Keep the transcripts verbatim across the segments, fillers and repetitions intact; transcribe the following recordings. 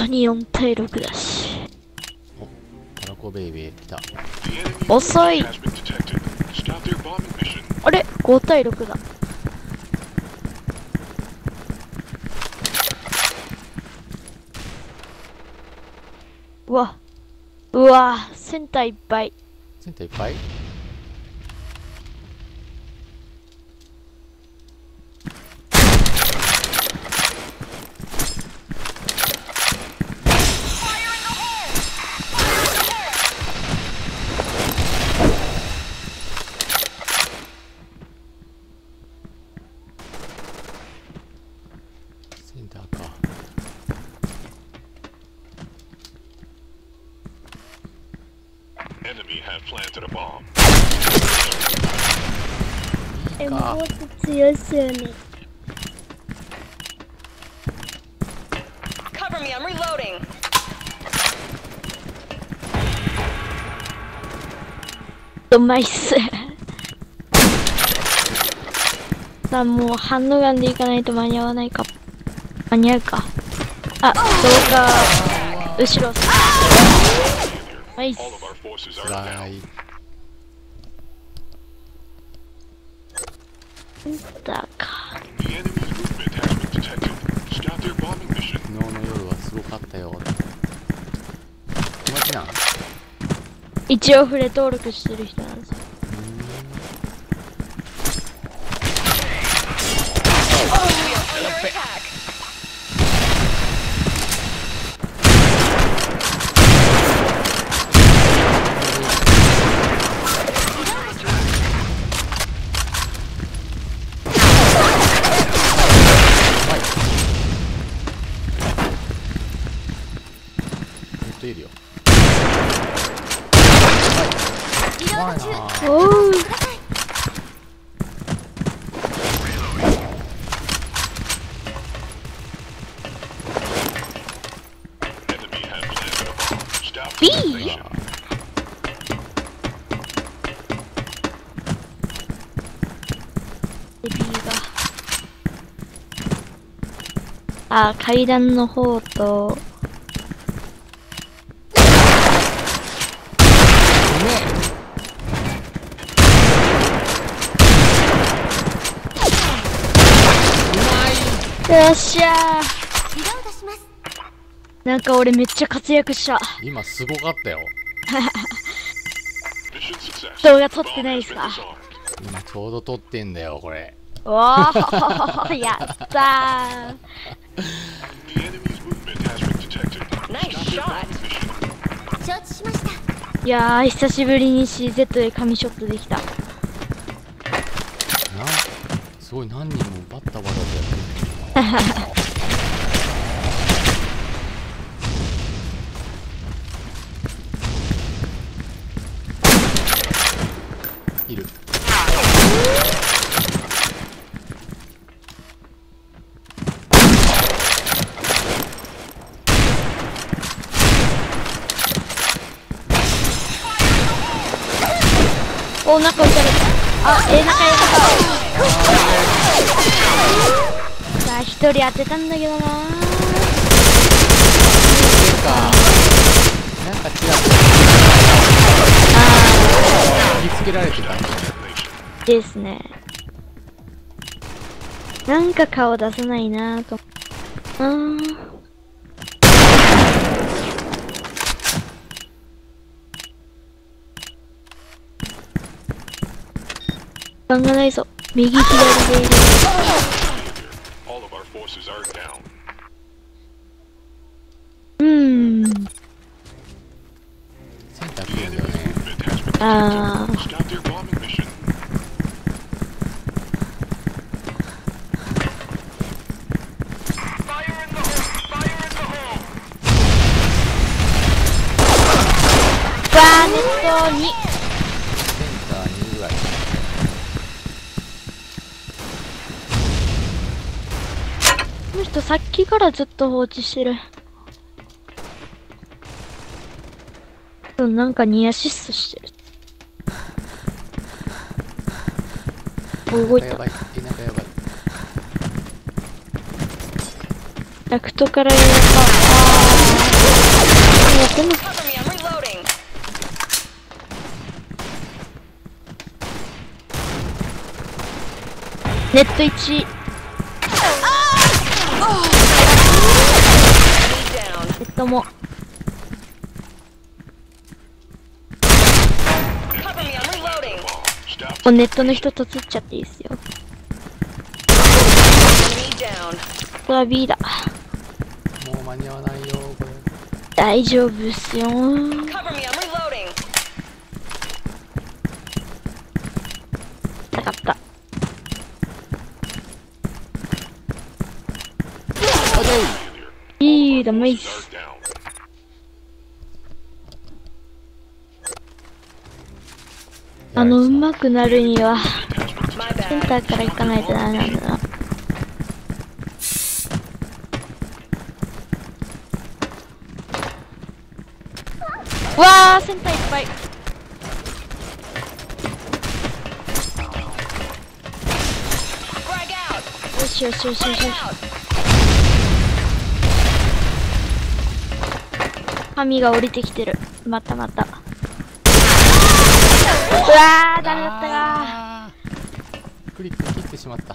によんたいろくだし。 お、タラコベイビー来た。 遅い。あれごたいろくだ。うわうわセンターいっぱい。 センターいっぱい。センターか。 え、もっと強いっすよね。 Cover me, I'm reloading. うまいっす。さあ、もうハンドガンでいかないと間に合わないか。間に合うか。あ、動画後ろ。ナイス。 つらい。 だか。 昨日の夜はすごかったよ。気持ちなん？ 一応フレ登録してる人なんですよ。 いるよ。 おー。B。あ、階段の方と。よっしゃー。なんか俺めっちゃ活躍した。 今すごかったよ。 動画撮ってないですか？ 今ちょうど撮ってんだよこれ。 おーやったー。いやー久しぶりに シーゼット で神ショットできた。 なんすごい何人もバッタバタとやってる。いる。 お、中撃たれた。あ、えー、中やった。さあ一人当てたんだけどなー。 なんか違う。 あ見つけられてた。 ーですね。なんか顔出さないなーと。あー。時間がないぞ。右左でいる。うーん。 センター来るんだよね。 あー。バーネットに。 センターにぐらい。 この人さっきからずっと放置してる。うん、なんかにアシストしてる。動いた。 やばい。え、なんかやばい。 ラクトからやばい。 やってんの。 Cover me, I'm reloading. ネットいち。 Enemy down. ネットも。 Cover me, I'm reloading. もうネットの人とつっちゃっていいですよ。 Enemy down. ここは B だ。 もう間に合わないよこれ。 大丈夫っすよ。 Cover me, I'm reloading. なかった。いいだ、メイス。あの、上手くなるには、 My セン bad. ターから行かないとダメなんだな。わあ、センターいっぱい。 Frag out. よしよしよしよし Frag よし。 out. 神が降りてきてる。またまた。うわー、ダメだったか。 あークリック切ってしまった。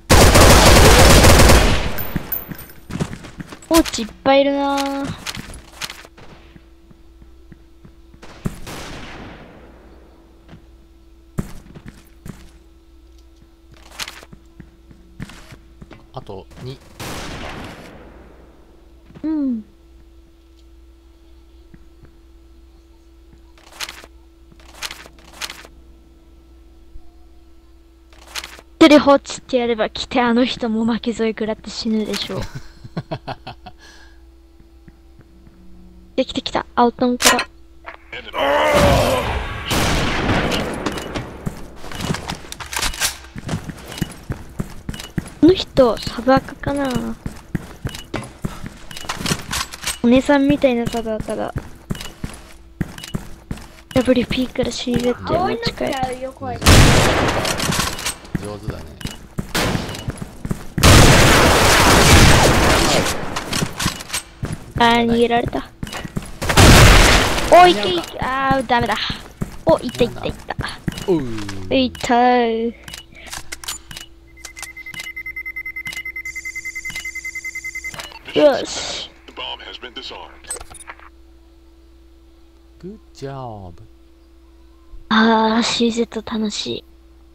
コーチいっぱいいるなー。 あとに。 うん。テレホッチってやれば来てあの人も負け添い食らって死ぬでしょう。できてきた。アウトンから。この人、サブアカかな。お姉さんみたいなサブアカだ。ダブリューピー から シーゼット へ持ち帰る。 上手だね。 あー、逃げられた。お、いけいけ。あー、ダメだ。お、いったいったいった。 おういったー。よし。 グッジョブ。 あー、シーゼット 楽しい。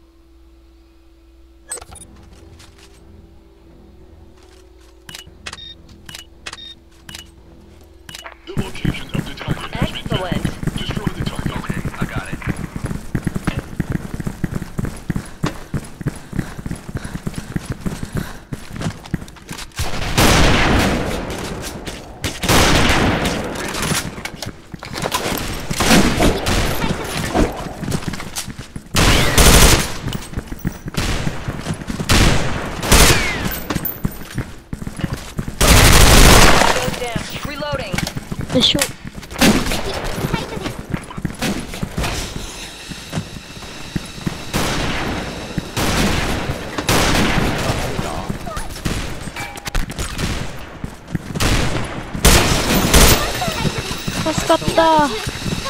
Excellent. Goes down. Reloading. よいしょ。助かった。 行っ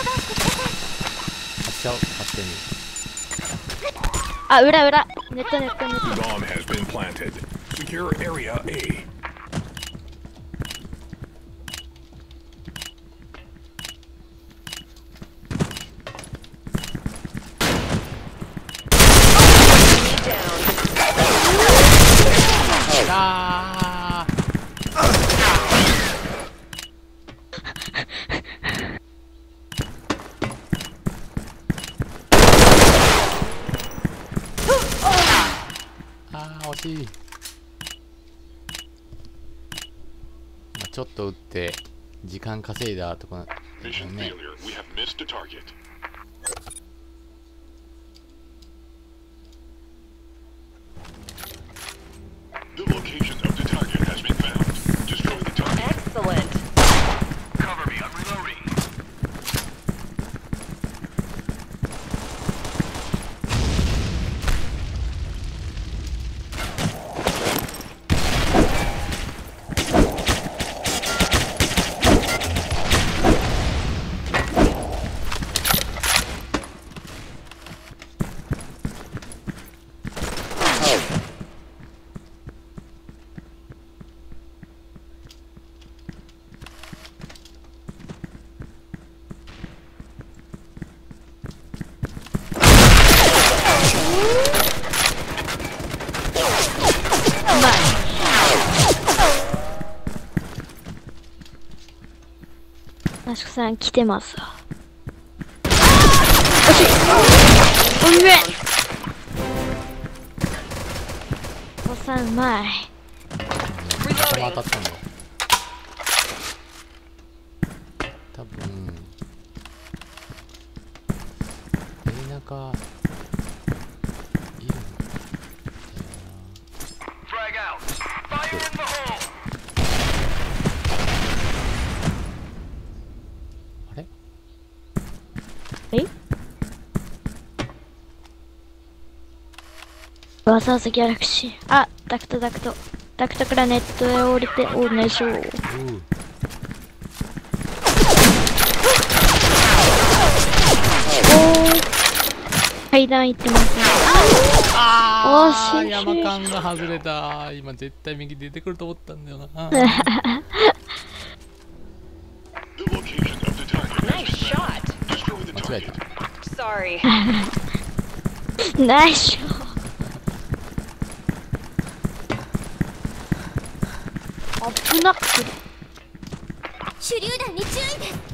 ちゃおう勝手に。 あ、裏裏。ネットネットネット。 Bomb has been planted. Secure area A. Down. あーあー惜しい。まあちょっと打って時間稼いだとこね。 Mission failure. We have missed a target. The location of the target has been found. Destroy the target. Excellent. Cover me. I'm reloading. まい。マシコさん来てますわ。惜しい。ごめん。おさんうまい。 頭当たったんだよ。多分真ん中いるんだよな。あれえわざわざギャラクシー。あ、ダクトダクト。ダクトからネットへ降りて、おお、ナイス。 うう階段行ってますね。 あ惜しい。 山間が外れた。今絶対右出てくると思ったんだよな。 The location of the target has Nice been found. shot. Destroy the 間違え target. た。 Sorry. ナイスショット。危なくて。 手榴弾に注意です。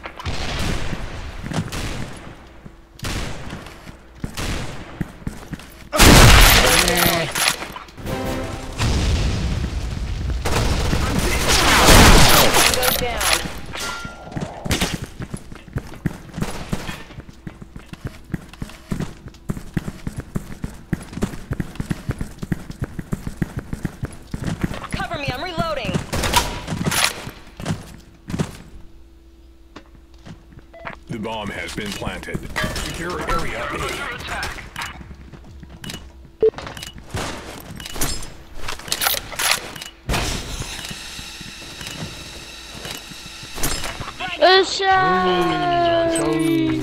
Go down. Cover me, I'm reloading. The bomb has been planted. Secure area A. Attack. よっしゃー。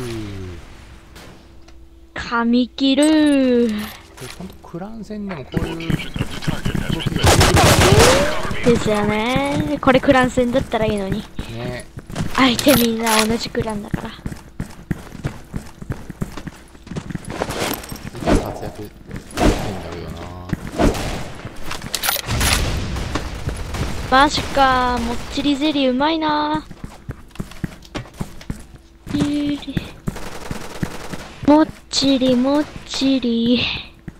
髪切るー。 ちゃんとクラン戦でもこういう Location of the target has 動き been が found. ですよね。これクラン戦だったらいいのに。 ね。 相手みんな同じクランだから。 いい活躍してんだけどな。 マジか、もっちりゼリーうまいな。もっちりもっちり。 Go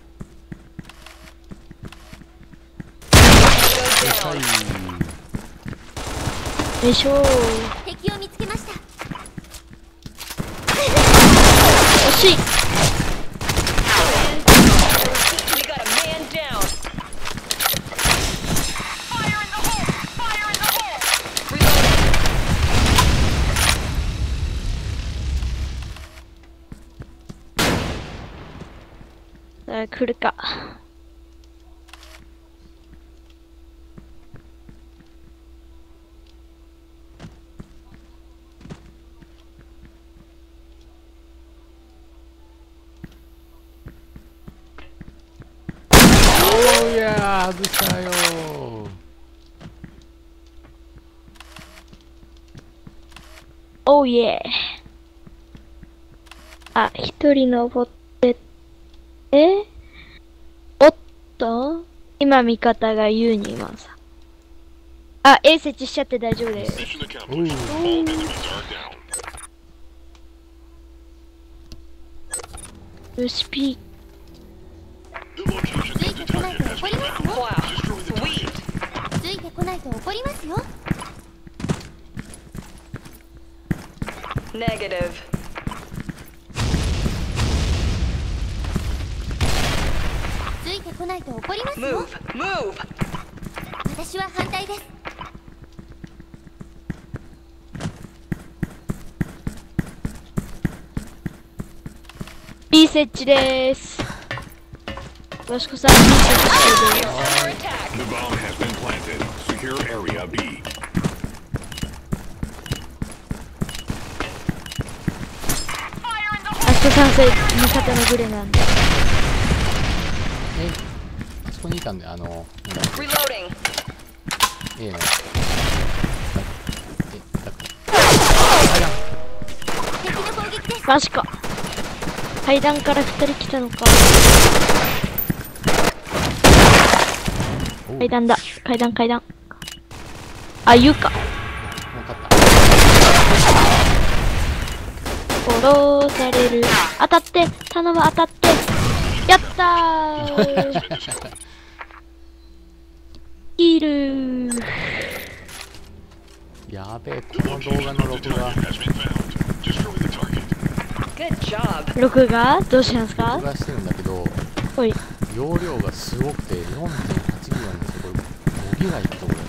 down. よいしょー。 敵を見つけました。 惜しい。 We got a man down. Fire in the hole! Fire in the hole! Reloading. さあ来るか。 おーいやー外したよー。 おーイエー。あ、一人登ってって、おっと今味方が U にいます。あ、A 設置しちゃって大丈夫です。 Mission accomplished. All enemies are down. よし、P。 The location つい of て the こない target と has 怒 been ります found. よ。 Wow. Destroy the Sweet. target. ついてこないと怒りますよ。 Negative. ついてこないと怒りますよ。 Move. Move. 私は反対です。 B 設置でーす。よしこさん B 設置してる。 Under attack. The bomb has been planted. Secure area B. あそこさんそれ味方のグレなんで。 え、あそこにいたんで、あの、なんだ Reloading. A の。え、だっ敵の攻撃です。 マジか。階段から二人来たのか。 おう階段だ。階段階段。あ、言うか。 もう勝った。 殺される。当たって、頼む当たって。やったーキルー。 やべえ、この動画の録画 Has been found. Destroy the target. Good job. 録画どうしたんですか？ 録画してるんだけど、 ほい。 容量がすごくて よんてんはちギガなんですよ。これごギガいくとこれ。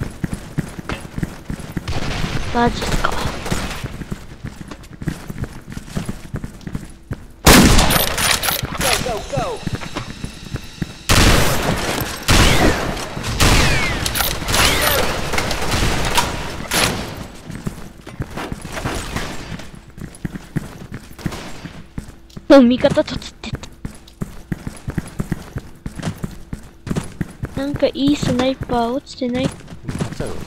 マジっすか。 Go, go, go. もう味方とつってた。なんかいいスナイパー落ちてない？ でも勝っちゃうよ。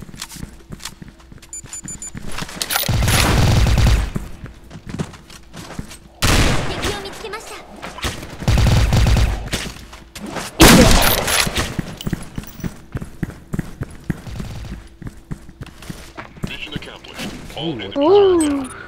敵を見つけました。 Mission accomplished. All いいね enemies お are ー。 down.